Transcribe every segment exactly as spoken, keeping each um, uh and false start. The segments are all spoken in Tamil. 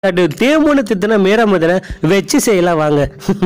தேமுன்னு தித்தின மீரா மிதுனை வச்சு செய்யலாம் வாங்க.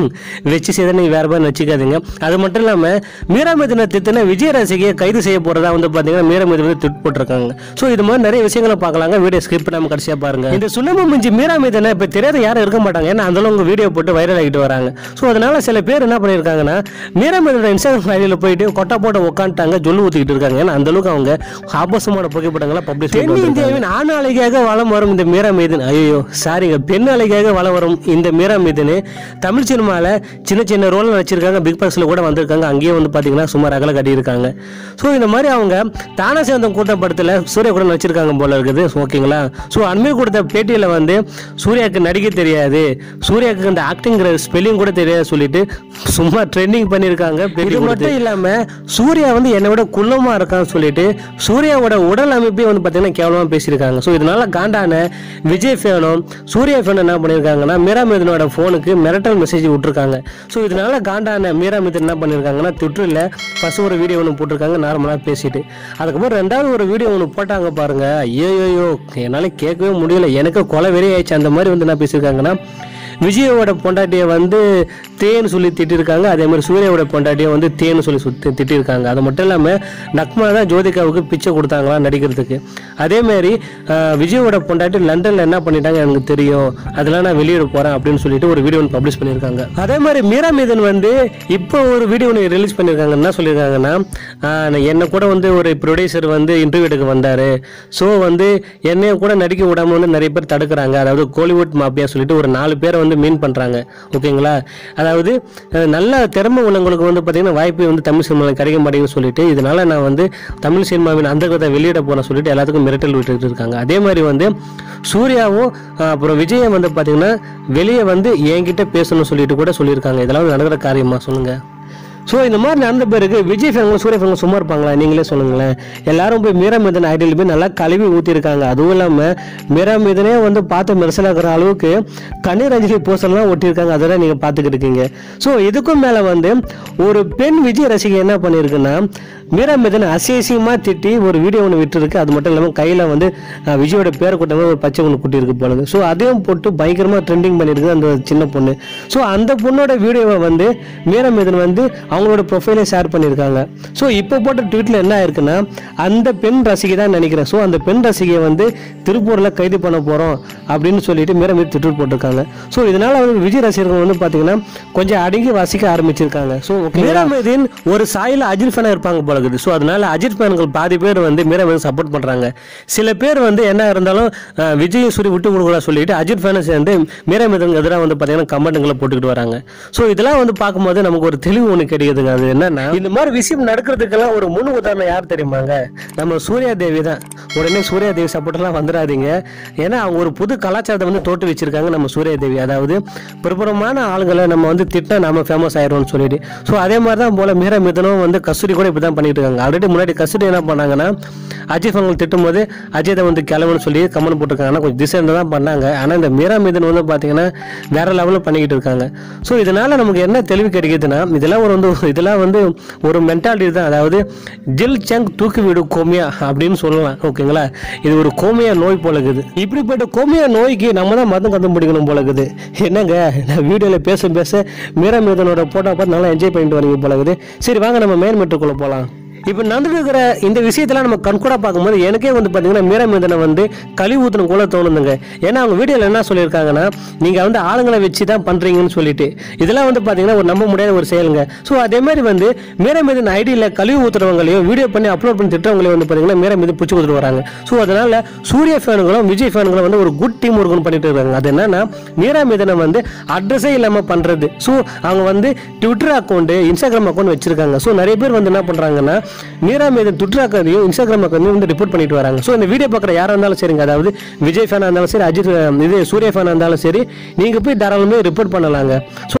வச்சு செய்த நீங்கள் வேறு மாதிரி வச்சுக்காதீங்க. அது மட்டும் இல்லாமல் மீரா மிதுனை தித்தின விஜய் ரசிகையை கைது செய்ய போகிறதா வந்து பார்த்தீங்கன்னா மீரா மிதுனை வந்து ட்விட் போட்டிருக்காங்க. ஸோ இது மாதிரி நிறைய விஷயங்களை பார்க்கலாங்க. வீடியோ ஸ்கிப் பண்ணாமல் கடைசியாக பாருங்கள். இந்த சுண்ணாம்பு மிஞ்சி மீரா மிதுனை இப்போ தெரியாத யாரும் இருக்க மாட்டாங்க. ஏன்னா அந்தளவுக்கு வீடியோ போட்டு வைரல் ஆகிட்டு வராங்க. ஸோ அதனால சில பேர் என்ன பண்ணியிருக்காங்கன்னா மீரா மிதுனை இன்ஸ்டாகிராம் ஐடியில் போயிட்டு கொட்டை போட்டு உட்காந்துட்டாங்க, ஜொல்லு ஊற்றிக்கிட்டு இருக்காங்க. ஏன்னா அந்தளவுக்கு அவங்க ஆபாசமான புகைப்படங்களை பப்ளிஷ் பண்ணி இந்தியாவின் ஆண் அழகியாக வளம் வரும் இந்த மீரா மிதுன் ஐயோ சாரிங்க பெண் அழகியாக வளம் வரும் இந்த மீரா மிதுன் தமிழ் சினிமாவில் சின்ன சின்ன ரோல் நடிச்சிருக்காங்க. பிக் பாஸில் கூட வந்திருக்காங்க. அங்கேயே வந்து பார்த்தீங்கன்னா சுமார் அகல கட்டியிருக்காங்க. ஸோ இந்த மாதிரி அவங்க தானா சேர்ந்த கூட்டம் படத்தில் சூர்யா கூட நடிச்சிருக்காங்க போல இருக்குது. ஓகேங்களா. ஸோ அண்மையில் கொடுத்த பேட்டியில் வந்து சூர்யாவுக்கு நடிக்க தெரியாது, சூர்யாவுக்கு இந்த ஆக்டிங்கிற ஸ்பெல்லிங் கூட தெரியாது சொல்லிட்டு சும்மா ட்ரெண்டிங் பண்ணியிருக்காங்க. இது மட்டும் இல்லாமல் சூர்யா வந்து என்னை விட குள்ளமாக இருக்கான்னு சொல்லிட்டு சூர்யாவோட உடல் அமைப்பே வந்து பார்த்தீங்கன்னா கேவலமாக பேசியிருக்காங்க. ஸோ இதனால காண்டான விஜய் ஃபேனும் சூர்யா ஃபேனும் என்ன பண்ணியிருக்காங்கன்னா மீரா மிதுனோட ஃபோனுக்கு மிரட்டல் மெசேஜ் விட்டுருக்காங்க. ஸோ இதனால காண்டான மீரா மிதுன் என்ன பண்ணியிருக்காங்கன்னா ட்விட்டரில் ஃபர்ஸ்ட் ஒரு வீடியோ ஒன்று போட்டிருக்காங்க நார்மலாக பேசிட்டு. அதுக்கப்புறம் ரெண்டாவது ஒரு வீடியோ ஒன்று போட்டாங்க பாருங்க. ஐயோயோ என்னால் கேட்கவே முடியல, எனக்கு கொலை வெறி ஆயிடுச்சு. அந்த மாதிரி வந்து என்ன பேசியிருக்காங்கன்னா விஜயோட பொண்டாட்டியை வந்து தேன்னு சொல்லி திட்டிருக்காங்க. அதே மாதிரி சூர்யாவோட பொண்டாட்டியை வந்து தேன்னு சொல்லி சுற்றி திட்டிருக்காங்க. அது மட்டும் இல்லாமல் நக்மா தான் ஜோதிகாவுக்கு பிச்சை கொடுத்தாங்களா நடிக்கிறதுக்கு. அதேமாரி விஜயோட பொண்டாட்டி லண்டனில் என்ன பண்ணிட்டாங்க எனக்கு தெரியும், அதெல்லாம் நான் வெளியிட போகிறேன் அப்படின்னு சொல்லிட்டு ஒரு வீடியோ ஒன்று பப்ளிஷ் பண்ணியிருக்காங்க. அதே மாதிரி மீரா மிதுன் வந்து இப்போ ஒரு வீடியோ ஒன்று ரிலீஸ் பண்ணியிருக்காங்க. என்ன சொல்லியிருக்காங்கன்னா என்னை கூட வந்து ஒரு ப்ரொடியூசர் வந்து இன்டர்வியூ எடுக்க வந்தார். ஸோ வந்து என்னைய கூட நடிக்க விடாமல் வந்து நிறைய பேர் தடுக்கிறாங்க. அதாவது கோலிவுட் மாப்பியா சொல்லிட்டு ஒரு நாலு பேரை வந்து மீன் பண்ணுறாங்க. ஓகேங்களா. அதாவது நல்ல திறமை உள்ளவங்களுக்கு வந்து பார்த்தீங்கன்னா வாய்ப்பு வந்து தமிழ் சினிமாவில் கிடைக்க மாட்டேங்குன்னு சொல்லிட்டு இதனால நான் வந்து தமிழ் சினிமாவின் அந்த கதை வெளியிட போன சொல்லிட்டு எல்லாத்துக்கும் மிரட்டல் விட்டுட்டு இருக்காங்க. அதே மாதிரி வந்து சூர்யாவும் அப்புறம் விஜயம் வந்து பார்த்தீங்கன்னா வெளியே வந்து என்கிட்ட பேசணும்னு சொல்லிட்டு கூட சொல்லியிருக்காங்க. இதெல்லாம் வந்து நடக்கிற காரியமா சொல்லுங்க. ஸோ இந்த மாதிரி நடந்த பிறகு விஜய் ஃபேன்களும் சூர்யா ஃபேன்களும் சும்மா இருப்பாங்களா? நீங்களே சொல்லுங்களேன். எல்லாரும் போய் மீரா மிதுன் ஐடியில் போய் நல்லா கழுவி ஊற்றிருக்காங்க. அதுவும் இல்லாமல் மீரா மிதுனே வந்து பார்த்து மெர்சலாகிற அளவுக்கு கண்ணீர் அஞ்சலி போஸ்டர்லாம் ஒட்டியிருக்காங்க. அதெல்லாம் நீங்கள் பார்த்துக்கிட்டு இருக்கீங்க. ஸோ இதுக்கும் மேலே வந்து ஒரு பெண் விஜய் ரசிகை என்ன பண்ணியிருக்குன்னா மீரா மிதுன் அசியசியமாக திட்டி ஒரு வீடியோ ஒன்று விட்டுருக்கு. அது மட்டும் இல்லாமல் கையில் வந்து விஜயோட பேரை கூட்டமாக ஒரு பச்சை ஒன்று கூட்டியிருக்கு போலுங்க. ஸோ அதையும் போட்டு பயங்கரமாக ட்ரெண்டிங் பண்ணியிருக்கு அந்த சின்ன பொண்ணு. ஸோ அந்த பொண்ணோட வீடியோவை வந்து மீரா மிதுன் வந்து அவங்களோட ப்ரொஃபைலே ஷேர் பண்ணியிருக்காங்க. ஸோ இப்போ போட்ட ட்வீட்டில் என்ன ஆயிருக்குன்னா அந்த பெண் ரசிகை தான் நினைக்கிறேன். ஸோ அந்த பெண் ரசிகையை வந்து திருப்பூரில் கைது பண்ண போகிறோம் அப்படின்னு சொல்லிட்டு மீரா மிதுன் ட்விட்டர் போட்டிருக்காங்க. ஸோ இதனால வந்து விஜய் ரசிகர்கள் வந்து பார்த்தீங்கன்னா கொஞ்சம் அடங்கி வாசிக்க ஆரம்பிச்சிருக்காங்க. ஸோ மீரா மிதுன் ஒரு சாயில் அஜித் ஃபேனாக இருப்பாங்க போல. ஸோ அதனால அஜித் ஃபேன்கள் பாதி பேர் வந்து மீரா மிதுன் சப்போர்ட் பண்ணுறாங்க. சில பேர் வந்து என்ன இருந்தாலும் விஜய் சூரி விட்டு கொடுக்கலாம் சொல்லிட்டு அஜித் ஃபேனை சேர்ந்து மீரா மிதுனுக்கு எதிராக வந்து பார்த்தீங்கன்னா கமெண்ட்டுங்களை போட்டுக்கிட்டு வராங்க. ஸோ இதெல்லாம் வந்து பார்க்கும்போது நமக்கு ஒரு தெளிவு ஒன்று கிடைக்குதுங்க. அது என்னன்னா இந்த மாதிரி விஷயம் நடக்கிறதுக்கெல்லாம் ஒரு முன் உதாரணம் யார் தெரியுமாங்க? நம்ம சூர்யா தேவி தான். உடனே சூர்யா தேவி சப்போர்ட்லாம் வந்துடாதீங்க. ஏன்னா அவங்க ஒரு புது கலாச்சாரத்தை வந்து தோட்டு வச்சிருக்காங்க நம்ம சூர்யா தேவி. அதாவது பிரபலமான ஆளுங்களை நம்ம வந்து திட்டா நாம ஃபேமஸ் ஆயிடும்னு சொல்லிட்டு. ஸோ அதே மாதிரி தான் போல மீரா மிதுனும் வந்து கஸ்தூரி கூட இப்படி தான் பண்ணிட்டு இருக்காங்க. ஆல்ரெடி முன்னாடி கஸ்டடி என்ன பண்ணாங்கன்னா அஜித் ஃபேன்கள் திட்டும் போது அஜித்தை வந்து கிளம்புன்னு சொல்லி கமெண்ட் போட்டிருக்காங்கன்னா கொஞ்சம் டிசைன் தான் பண்ணாங்க. ஆனால் இந்த மீரா மிதுன் வந்து பார்த்தீங்கன்னா வேற லெவலில் பண்ணிக்கிட்டு இருக்காங்க. ஸோ இதனால நமக்கு என்ன தெளிவு கிடைக்குதுன்னா இதெல்லாம் ஒரு வந்து இதெல்லாம் வந்து ஒரு மென்டாலிட்டி தான். அதாவது ஜில் சங் தூக்கி விடு கோமியா அப்படின்னு சொல்லலாம். ஓகேங்களா. இது ஒரு கோமியா நோய் போல இருக்குது. இப்படிப்பட்ட கோமியா நோய்க்கு நம்ம தான் மருந்து கண்டுபிடிக்கணும் போல இருக்குது. என்னங்க நான் வீடியோவில் பேச பேச மீரா மிதுனோட போட்டோ பார்த்து நல்லா என்ஜாய் பண்ணிட்டு வரீங்க போல இருக்குது. சரி வாங்க நம்ம மெயின் மெட்ருக்குள்ளே போகலாம். இப்போ நடந்துட்டு இருக்கிற இந்த விஷயத்தெல்லாம் நம்ம கண்கூட பார்க்கும்போது எனக்கே வந்து பார்த்தீங்கன்னா மீரா மிதுனை வந்து கழி ஊற்றணும் கூட தோணுதுங்க. ஏன்னா அவங்க வீடியோவில் என்ன சொல்லியிருக்காங்கன்னா நீங்கள் வந்து ஆளுங்களை வச்சு தான் பண்ணுறீங்கன்னு சொல்லிட்டு இதெல்லாம் வந்து பார்த்தீங்கன்னா ஒரு நம்ப முடியாத ஒரு செயலுங்க. ஸோ அதே மாதிரி வந்து மீரா மிதுன் ஐடியில் கழிவு ஊற்றுறவங்களையும் வீடியோ பண்ணி அப்லோட் பண்ணி திட்டவங்களையும் வந்து பார்த்தீங்கன்னா மீரா மிதுன் பிடிச்சி கொடுத்துட்டு வராங்க. ஸோ அதனால சூர்யா ஃபேனுங்களும் விஜய் ஃபேனுங்களும் வந்து ஒரு குட் டீம் ஒர்க் பண்ணிட்டு இருக்காங்க. அது என்னன்னா மீரா மிதுனை வந்து அட்ரஸே இல்லாமல் பண்ணுறது. ஸோ அவங்க வந்து ட்விட்டர் அக்கௌண்ட் இன்ஸ்டாகிராம் அக்கௌண்ட் வச்சிருக்காங்க. ஸோ நிறைய பேர் வந்து என்ன பண்ணுறாங்கன்னா மீரா மிதுன் ட்விட்டர் அக்கௌண்ட்டையும் இன்ஸ்டாகிராம் அக்கௌண்ட்டையும் வந்து ரிப்போர்ட் பண்ணிட்டு வராங்க. ஸோ இந்த வீடியோ பார்க்குற யாராக இருந்தாலும் சரிங்க, அதாவது விஜய் ஃபேனாக இருந்தாலும் சரி, அஜித் இது சூர்யா ஃபேனாக இருந்தாலும் சரி, நீங்கள் போய் தாராளமே ரிப்போர்ட் பண்ணலாங்க.